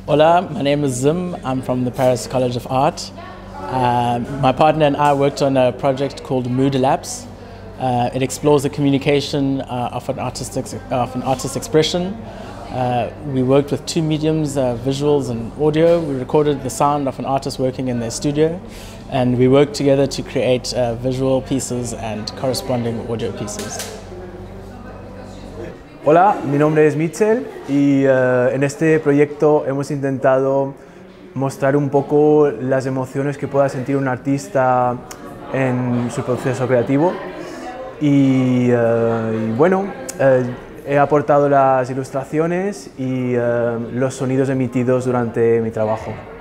Hola, my name is Zim. I'm from the Paris College of Art. My partner and I worked on a project called Mood Labs. It explores the communication of an artist's expression. We worked with two mediums, visuals and audio. We recorded the sound of an artist working in their studio, and we worked together to create visual pieces and corresponding audio pieces. Hola, mi nombre es Mitchell y en este proyecto hemos intentado mostrar un poco las emociones que pueda sentir un artista en su proceso creativo y bueno, he aportado las ilustraciones y los sonidos emitidos durante mi trabajo.